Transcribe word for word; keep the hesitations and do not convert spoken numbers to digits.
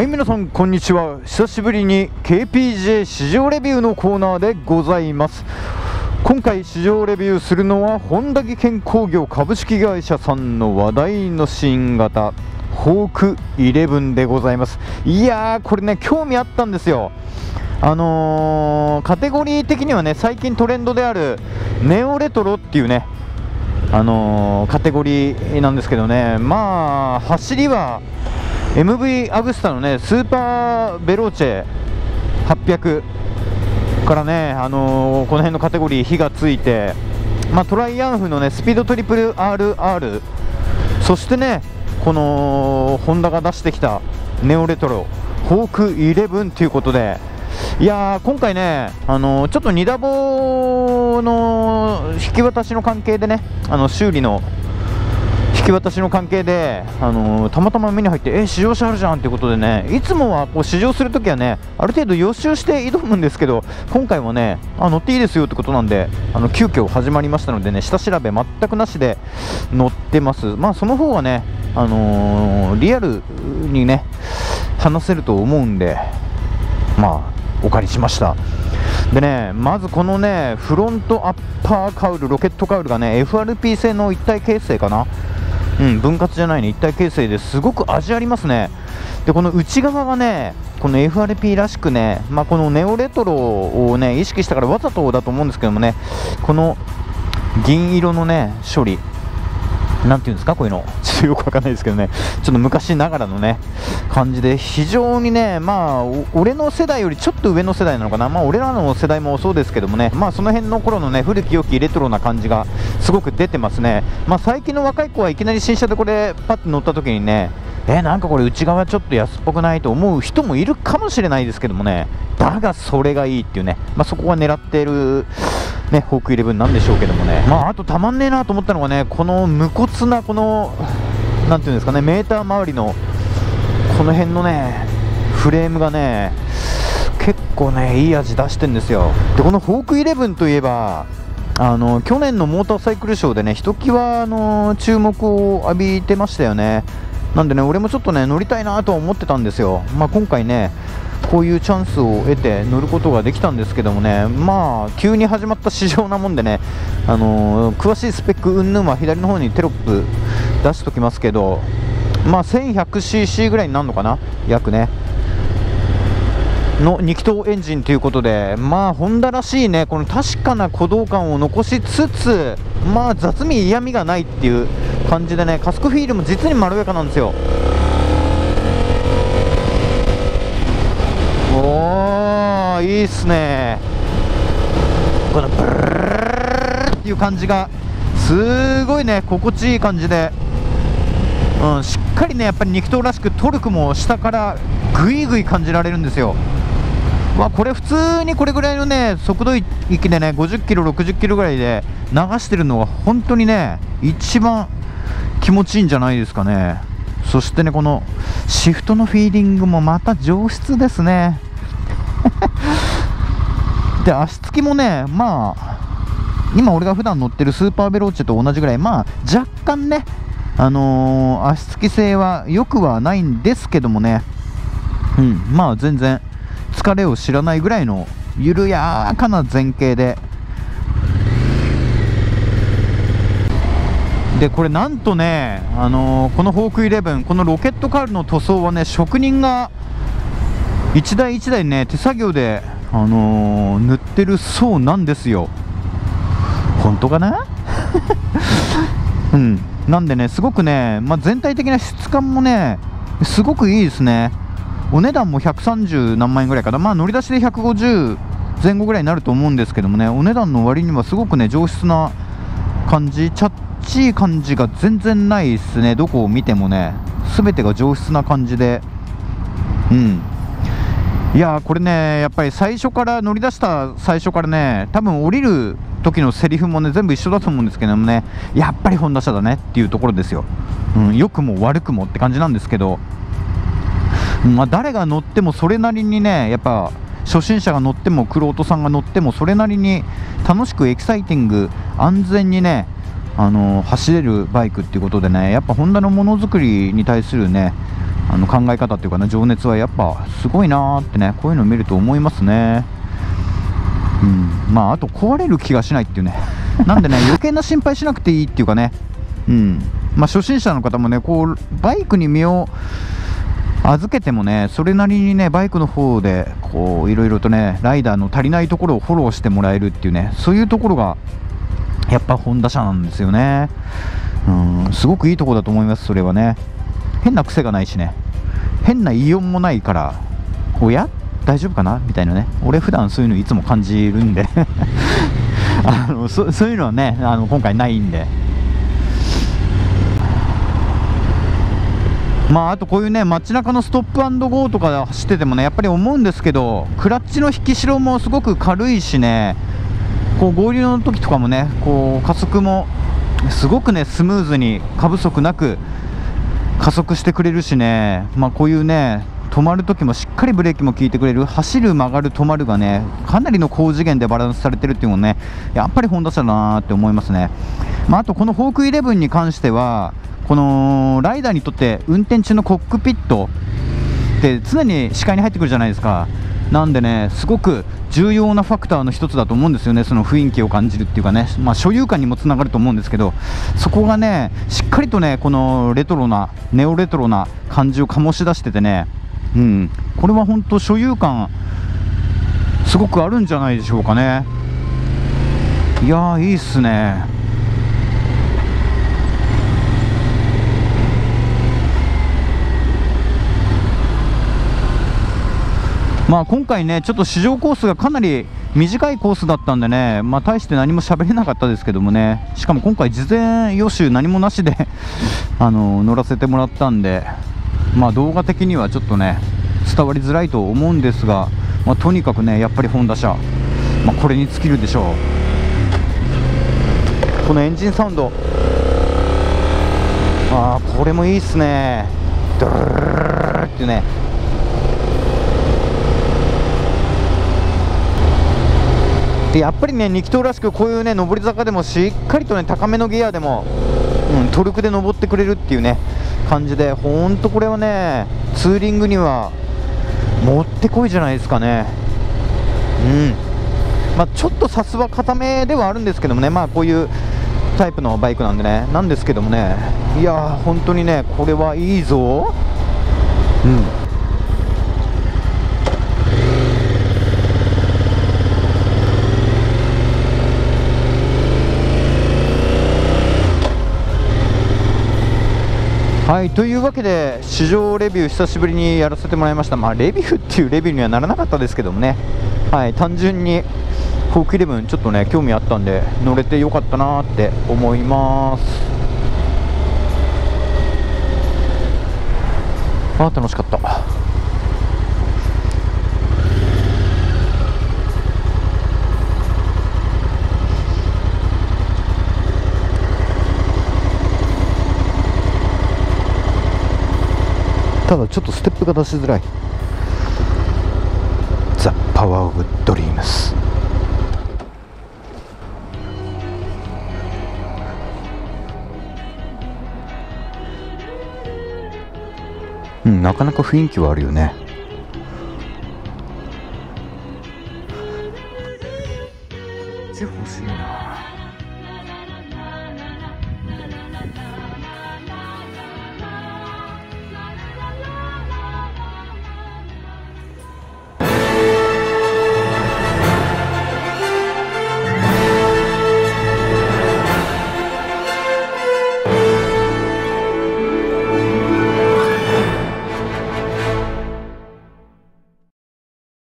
はい、皆さんこんにちは。久しぶりに ケーピージェー 市場レビューのコーナーでございます。今回市場レビューするのは本田技研工業株式会社さんの話題の新型ホークイレブンでございます。いやーこれね興味あったんですよ。あのー、カテゴリー的にはね最近トレンドであるネオレトロっていうねあのー、カテゴリーなんですけどね、まあ走りは エムブイ アグスタのねスーパーベローチェはっぴゃくからね、あのー、この辺のカテゴリー火がついて、まあ、トライアンフのねスピードトリプル アールアール、 そしてねこのホンダが出してきたネオレトロホークイレブンということで、いやー今回ね、あのー、ちょっとニダボの引き渡しの関係でね、あの修理の引き渡しの関係で、あのー、たまたま目に入ってえ試乗車あるじゃんということでね、いつもはこう試乗するときはねある程度予習して挑むんですけど、今回はねあ乗っていいですよってことなんで、あの急遽始まりましたのでね下調べ全くなしで乗ってます。まあその方はね、あのー、リアルにね話せると思うんで、まあお借りしました。でね、まずこのねフロントアッパーカウル、ロケットカウルがね エフアールピー 製の一体形成かな、うん、分割じゃないね、一体形成ですごく味ありますね。でこの内側がねこの エフアールピー らしくね、まあ、このネオレトロをね意識したからわざとだと思うんですけどもね、この銀色のね処理なんていうんですか、こういうのちょっとよくわかんないですけどね、ちょっと昔ながらのね感じで非常にね、まあ俺の世代よりちょっと上の世代なのかな、まあ俺らの世代もそうですけどもね、まあその辺の頃のね古き良きレトロな感じがすごく出てますね。まあ最近の若い子はいきなり新車でこれパッと乗った時にね、えなんかこれ内側ちょっと安っぽくないと思う人もいるかもしれないですけどもね、だがそれがいいっていうね、まあそこが狙ってるね、ホークイレブンなんでしょうけどもね、まああとたまんねえなと思ったのがね、この無骨なこのなんていうんですかね、メーター周りのこの辺のねフレームがね結構ねいい味出してるんですよ。でこのホークイレブンといえばあの去年のモーターサイクルショーでねひときわあの注目を浴びてましたよね。なんでね俺もちょっとね乗りたいなとは思ってたんですよ。まあ今回ねこういうチャンスを得て乗ることができたんですけどもね、まあ急に始まった市場なもんでね、あのー、詳しいスペック云々は左の方にテロップ出しときますけど、まあ せんひゃくシーシー ぐらいになるのかな、約ねのに気筒エンジンということで、まあホンダらしいねこの確かな鼓動感を残しつつ、まあ雑味嫌味がないっていう感じでね、カスクフィールも実にまろやかなんですよ。おーいいっすね、このブルーっていう感じがすごいね心地いい感じで、うん、しっかりねやっぱりに気筒らしくトルクも下からグイグイ感じられるんですよ。わこれ普通にこれぐらいのね速度域でねごじゅっキロろくじゅっキロぐらいで流してるのが本当にね一番気持ちいいんじゃないですかね。そしてねこのシフトのフィーリングもまた上質ですねで足つきもね、まあ今俺が普段乗ってるスーパーベローチェと同じぐらい、まあ若干ねあのー、足つき性は良くはないんですけどもね、うんまあ全然疲れを知らないぐらいの緩やかな前傾で、でこれなんとね、あのー、このホークイレブンこのロケットカールの塗装はね職人が一台一台ね手作業で、あのー、塗ってるそうなんですよ。本当かなうんなんでねすごくね、まあ、全体的な質感もねすごくいいですね。お値段もひゃくさんじゅうなんまん円ぐらいかな、まあ乗り出しでひゃくごじゅうぜん後ぐらいになると思うんですけどもね、お値段の割にはすごくね上質な感じ、チャッチー感じが全然ないですね。どこを見てもね全てが上質な感じで、うんいやーこれねやっぱり最初から乗り出した最初からね多分降りる時のセリフもね全部一緒だと思うんですけどもね、やっぱりホンダ車だねっていうところですよ。うん良くも悪くもって感じなんですけど、まあ、誰が乗ってもそれなりにねやっぱ初心者が乗っても玄人さんが乗ってもそれなりに楽しくエキサイティング安全にね、あのー、走れるバイクっていうことでね、やっぱホンダのものづくりに対するねあの考え方っていうかね、情熱はやっぱすごいなーってね、こういうのを見ると思いますね。うん、まああと壊れる気がしないっていうねなんでね、余計な心配しなくていいっていうかね、うん、まあ初心者の方もね、こうバイクに身を預けてもね、それなりにね、バイクの方でこういろいろとね、ライダーの足りないところをフォローしてもらえるっていうね、そういうところがやっぱホンダ車なんですよね。うん、すごくいいところだと思います。それはね、変な癖がないしね、変な異音もないから、おや大丈夫かなみたいなね、俺普段そういうのいつも感じるんであの そ, そういうのはね、あの今回ないんで、まああとこういうね、街中のストップ&ゴーとかで走っててもね、やっぱり思うんですけど、クラッチの引き代もすごく軽いしね、こう合流の時とかもね、こう加速もすごくね、スムーズに過不足なく加速してくれるしね、まあこういうね、止まるときもしっかりブレーキも効いてくれる、走る、曲がる、止まるがね、かなりの高次元でバランスされてるっていうのもね、やっぱりホンダ車だなーって思いますね。まあ、あとこのフォークイレブンに関しては、このライダーにとって運転中のコックピットって常に視界に入ってくるじゃないですか。なんでね、すごく重要なファクターの一つだと思うんですよね、その雰囲気を感じるっていうかね、まあ、所有感にもつながると思うんですけど、そこがね、しっかりとね、このレトロな、ネオレトロな感じを醸し出しててね、うん、これは本当所有感すごくあるんじゃないでしょうかね。いやー、いいっすね。まあ今回ね、ちょっと試乗コースがかなり短いコースだったんでね、まあ大して何も喋れなかったですけどもね、しかも今回事前予習何もなしであの乗らせてもらったんで、まあ動画的にはちょっとね伝わりづらいと思うんですが、まあ、とにかくね、やっぱりホンダ車、まあ、これに尽きるでしょう。このエンジンサウンド、あー、これもいいっすね。ドルルルルルってね、でやっぱりね、ニキトーらしくこういうね、上り坂でもしっかりとね、高めのギアでも、うん、トルクで上ってくれるっていうね感じで、ほんとこれはね、ツーリングにはもってこいじゃないですかね。うん、まあ、ちょっとさすが固めではあるんですけどもね、まあこういうタイプのバイクなんでね、なんですけどもね、いやー本当にね、これはいいぞ。うん、はい、というわけで試乗レビュー久しぶりにやらせてもらいました。まあレビューっていうレビューにはならなかったですけどもね、はい、単純にフォークイレブンちょっとね興味あったんで乗れてよかったなーって思います。あー、楽しかった。ただちょっとステップが出しづらい。ザ・パワー・オブ・ドリームス。うん、なかなか雰囲気はあるよね。こっち欲しいな。